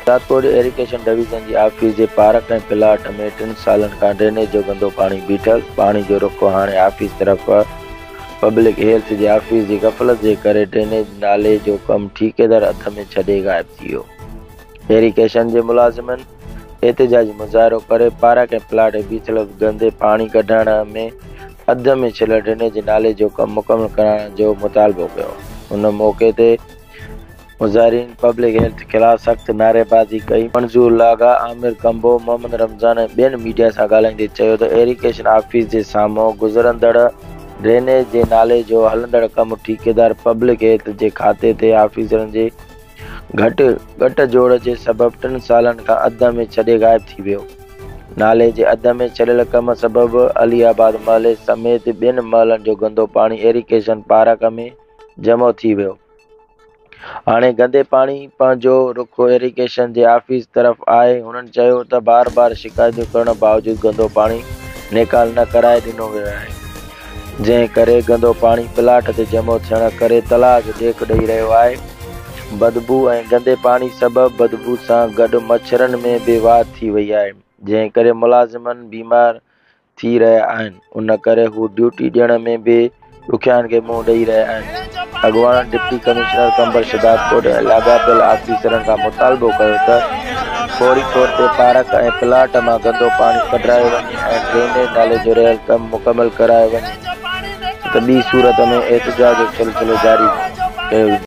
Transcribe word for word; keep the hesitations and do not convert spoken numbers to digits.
Shahdadkot irrigation division जी office जे park ऐं प्लाट में टिनि सालनि खां ड्रेनेज जो गंदो पाणी बीठल। पाणी जो रुख़ हाणे ऑफिस तरफ़ पब्लिक हेल्थ जे ऑफिस जी गफ़लत जे करे ड्रेनेज नाले जो कमु ठेकेदार हथ में छॾे गायब थी वियो। इरिगेशन जे मुलाज़िमनि एहतिजाजी मुज़ाहिरो करे पार्क ऐं प्लाट में बीठल गंदे पाणी कढण में अध में छियल ड्रेनेज नाले जो कमु मुकमल कराइण जो मुतालबो कयो। उन मौक़े ते मुज़ाहिरीन पब्लिक हेल्थ ख़िलाफ़ सख़्त नारेबाज़ी कई। मंज़ूर लागा, आमिर कंबो, मोहम्मद रमज़ान ऐं ॿियनि मीडिया सां ॻाल्हाईंदे चयो त इरिगेशन ऑफिस जे साम्हूं गुज़रंदड़ ड्रेनेज जे नाले जो हलंदड़ कमु ठेकेदार पब्लिक हेल्थ जे खाते ते ऑफिसरनि जे घटि घटि जोड़ जे सबबि टिनि सालनि खां अध में छॾे गायब थी वियो। नाले जे अध में छॾियल कम सबबि अलीआबाद महले समेत ॿियनि महलनि जो गंदो पाणी इरिगेशन पार्क में जमो थी वियो। हाणे गंदे पाणी पंहिंजो रुख़ इरिगेशन जे ऑफिस तरफ़ आहे। हुननि चयो त बार बार शिकायतूं करण बावजूदि गंदो पाणी निकाल न कराए ॾिनो वियो आहे, जंहिं करे गंदो पाणी प्लाट ते जमो थियण करे तलाउ जो ॾेख ॾेई रहियो आहे। बदबू ऐं गंदे पाणी सबबि बदबू सां गॾु मच्छरनि में बि वाध थी वई आहे, जंहिं करे मुलाज़िमनि बीमार थी रहिया आहिनि। उन करे हू ड्यूटी ॾियण में बि ॾुखियाईनि खे मुंहुं ॾेई रहिया आहिनि। अॻवान डिप्टी कमिश्नर कंबर शहदादकोट ऐं लाॻापियल ऑफिसरनि खां मुतालबो कयो त फौरी तौर ते पार्क ऐं प्लाट मां गंदो पाणी कढायो वञे ऐं ड्रेनेज नाले जो रहियल कमु मुकमल करायो वञे, त ॿी सूरत में एहतिजाज जो सिलसिलो जारी कयो।